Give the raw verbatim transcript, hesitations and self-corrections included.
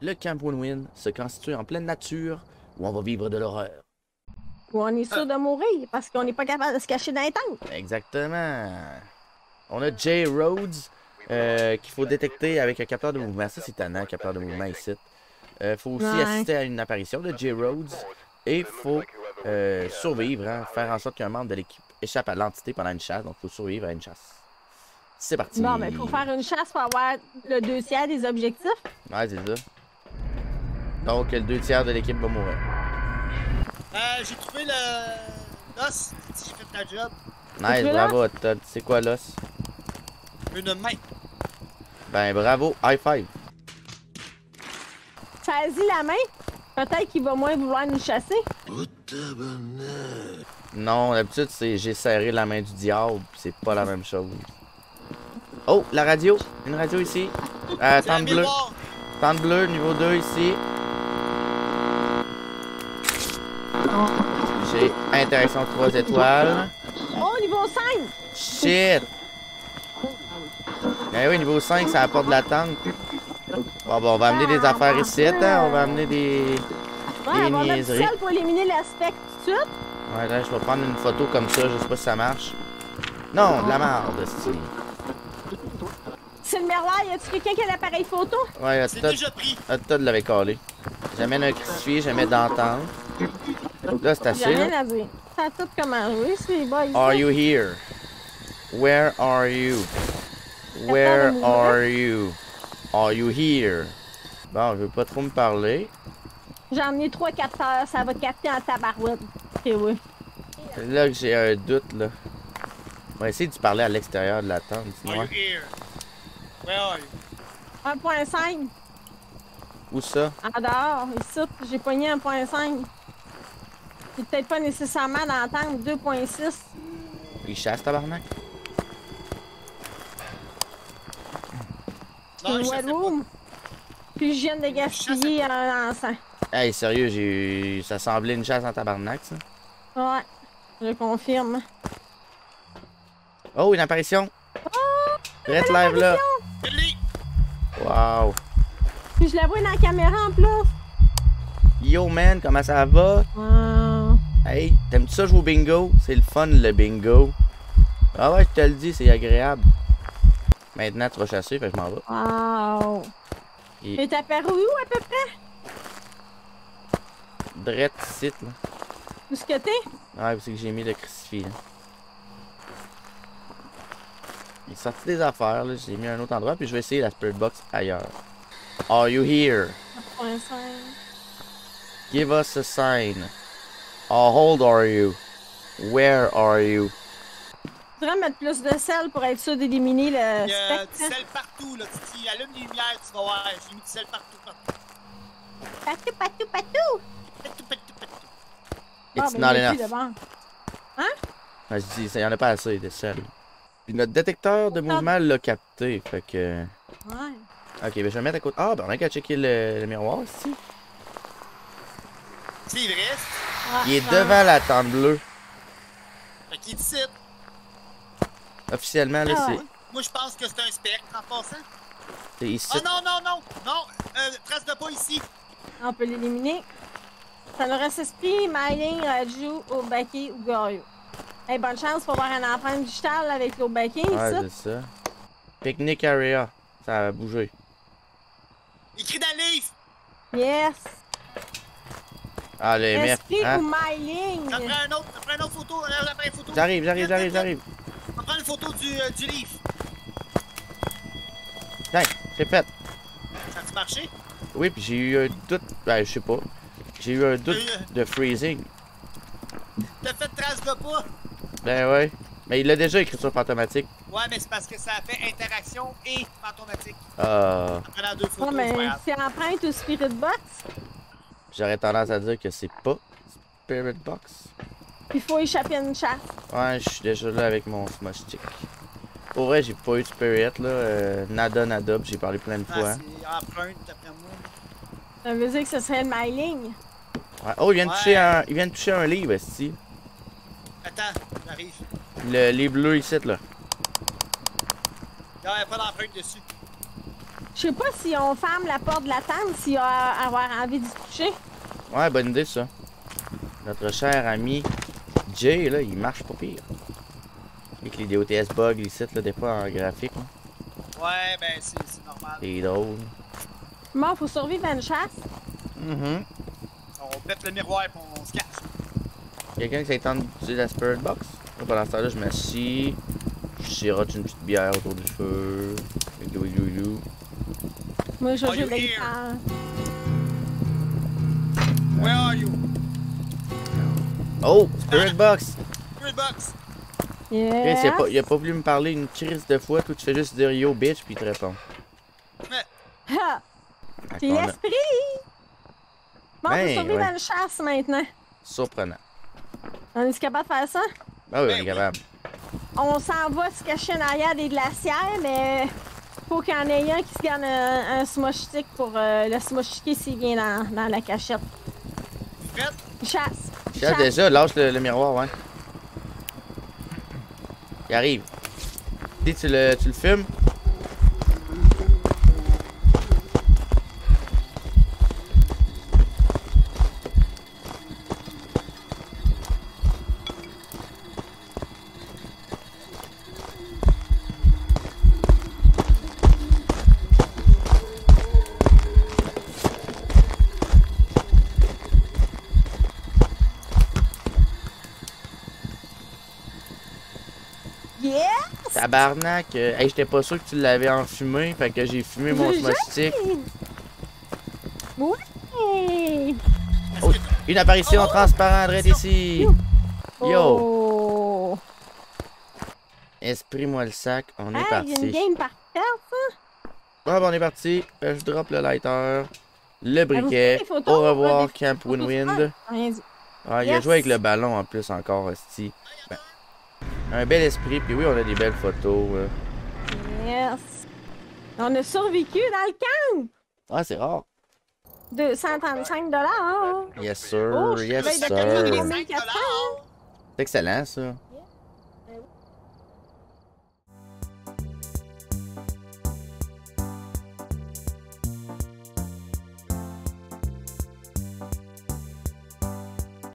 le Camp Win-Win se constitue en pleine nature où on va vivre de l'horreur. Où on est sûr de mourir parce qu'on n'est pas capable de se cacher dans les tentes. Exactement. On a Jay Rhodes euh, qu'il faut détecter avec un capteur de mouvement. Ça, c'est tannant, un capteur de mouvement ici. Il euh, faut aussi Ouais. assister à une apparition de Jay Rhodes et il faut euh, survivre, hein, faire en sorte qu'un membre de l'équipe échappe à l'entité pendant une chasse. Donc, il faut survivre à une chasse. C'est parti. Bon, mais pour faire une chasse, faut avoir le deux tiers des objectifs. Ouais, c'est ça. Donc, le deux tiers de l'équipe va mourir. Euh, j'ai trouvé le... l'os. J'ai fait la job. Nice, bravo, Todd. C'est quoi l'os? Une main. Ben, bravo. High five. Saisis la main. Peut-être qu'il va moins vouloir nous chasser. Non, d'habitude, c'est j'ai serré la main du diable. C'est pas la même chose. Oh, la radio. Une radio ici. Euh, tente bleue. Tente bleue, niveau deux ici. J'ai interaction trois étoiles. Oh, niveau cinq! Shit! Ben oui, niveau cinq, ça apporte de la tente. Bon, bon, on va amener des affaires ici, hein? On va amener des, Ouais, des on va mettre niaiseries. du sel pour éliminer l'aspect tout de suite. Ouais, là, je vais prendre une photo comme ça, je sais pas si ça marche. Non, de la merde, style. C'est le merveille, y a-tu quelqu'un qui a l'appareil photo? Ouais, C'est Todd, déjà pris. Todd l'avait collé. J'amène un crucifix, j'amène d'entendre. Là, c'est J'ai assez, rien là. à dire. Ça a tout comment jouer, c'est boys. Are you here? Where are you? Where are you? Are you here? Bon, je veux pas trop me parler. J'en ai trois capteurs, ça va capter en tabarouette. Ok, oui. C'est là que j'ai un doute, là. On va essayer de parler à l'extérieur de la tente, Are sinon. you here? Where are you? un point cinq. Où ça? En dehors, ici, j'ai pogné un point cinq. C'est peut-être pas nécessairement dans la tente, deux point six. Il chasse, tabarnak? Non, une je wet sais pas. room. Puis je viens de gaspiller un encens. Hey, sérieux, j'ai eu... ça semblait une chasse en tabarnak, ça. Ouais, je confirme. Oh, une apparition! Oh! Red live, là! Je l'ai. Wow! Puis je la vois dans la caméra en plus. Yo, man, comment ça va? Wow. Hey, t'aimes-tu ça jouer au bingo? C'est le fun, le bingo. Ah ouais, je te le dis, c'est agréable. Maintenant, tu vas chasser, fait que je m'en vais. Wow. Et Et t'as apparu où à peu près? drette ici, là. Où est-ce que t'es? Ouais, c'est que j'ai mis le crucifix, là. Il est sorti des affaires, là. J'ai mis à un autre endroit, puis je vais essayer la Spirit Box ailleurs. Are you here? un point cinq. Give us a sign. How old are you? Where are you? Tu devrais mettre plus de sel pour être sûr d'éliminer le Il y a du spectre. sel partout, là. Tu tu allumes les lumières, tu vas voir. J'ai mis du sel partout, partout. Patou, patou, patou! Patou, patou, patou. It's ben, not il y a enough. plus devant. Ah, je dis, il y en a pas assez de sel. Puis notre détecteur de mouvement l'a capté, fait que... Ouais. Ok, ben je vais mettre à côté... Ah, ben on a qu'à checker le, le miroir, ici. C'est vrai. Ah, Il est ah. devant la tente bleue. Fait qu'il est ici. Officiellement, là, Ah c'est... ouais. Moi, je pense que c'est un spectre en passant. C'est ici. Oh non, non, non, non. Euh, trace de pas ici. On peut l'éliminer. Ça nous reste Esprit, Myling, Raju, Obaki ou Gorio. Hey, bonne chance pour voir un empreinte digitale avec l'Obaki, Ouais, ça. c'est ça. Picnic area. Ça a bougé. Écrit dans le livre. Yes! Ah, le merde. Esprit Hein? ou Myling? Ça prend un autre, ça prend une autre photo. Là, ça prend une photo. J'arrive, j'arrive, j'arrive, j'arrive. On prend une photo du, euh, du livre. Tiens, c'est fait. Ça a-tu marché? Oui, puis j'ai eu un doute... Ben, je sais pas. J'ai eu un doute Euh, de freezing. T'as fait trace de pas? Ben ouais. Mais il l'a déjà écrit sur Fantomatique. Ouais, mais c'est parce que ça a fait interaction et fantomatique. Ah... En prenant deux Ouais, photos, c'est pas mais grave. c'est empreinte ou Spirit Box. J'aurais tendance à dire que c'est pas Spirit Box. Il faut échapper à une chasse. Ouais, je suis déjà là avec mon smosh stick. Pour vrai, j'ai pas eu de Spirit, là. Euh, nada, nada, puis j'ai parlé plein de Ah, fois. c'est empreinte, d'après moi. Ça veut dire que ce serait le Myling. Ouais. Oh, il vient de Ouais. toucher un, il vient de toucher un livre, ici. Attends, j'arrive. Le livre bleu ici, là. Il n'y a pas d'empreinte dessus. Je sais pas si on ferme la porte de la tente, s'il va avoir envie d'y toucher. Ouais, bonne idée ça. Notre cher ami Jay, là, il marche pas pire. Avec les D O T S bugs, les sites, là, des fois en graphique. Là. Ouais, ben c'est normal. C'est drôle. Bon, faut survivre à une chasse. Mhm. On pète le miroir et on se cache. Quelqu'un qui s'attend d'utiliser la Spirit Box? Là, pendant ce temps-là, je m'assis. Je sirote une petite bière autour du feu. Igloo, igloo, igloo. Moi, je Are joue you de la here? guitare. Where are you? Oh! Spirit Box! Spirit box. Chris, Yes. il a, pas, il a pas voulu me parler une crise de fois. Toi, tu fais juste dire yo bitch, puis il te répond. Ha! Fait C'est qu'on a- l'esprit! Bon, Ben, faut survivre ouais. à une chasse maintenant. Surprenant. On est capable de faire ça? Ah oui, Ben on est oui. capable. On s'en va se cacher en arrière des glacières, mais faut qu'il y en ait un qui se garde un, un smosh stick pour euh, le smosh sticker s'il vient dans, dans la cachette. Vous faites? Il chasse. Il Tiens, chasse. déjà, lâche le, le miroir, ouais. Il arrive. Si tu le, tu le fumes. Yeah! Tabarnak. euh, hey, j'étais pas sûr que tu l'avais enfumé, fait que j'ai fumé mon J'ai smosh stick. Oui! Oh, une apparition Oh, oh, transparente direct ici. Yo! Oh! Esprit-moi le sac, on est Hey, il y a une parti. game par terre, ça! Ouais, bon, on est parti. Euh, je drop le lighter, le briquet. vous prenez des photos? Au revoir, Ah, des Camp photos de Win-Wind. fun? Rien dit. Ah, il a Yes. joué avec le ballon en plus encore, hostie. Ben, un bel esprit, puis oui, on a des belles photos. euh. Yes! On a survécu dans le camp! Ah, c'est rare. deux cent trente-cinq dollars. Yes, sir. Oh, je yes, travaille de sir. qualité. cinq dollars. C'est excellent, ça.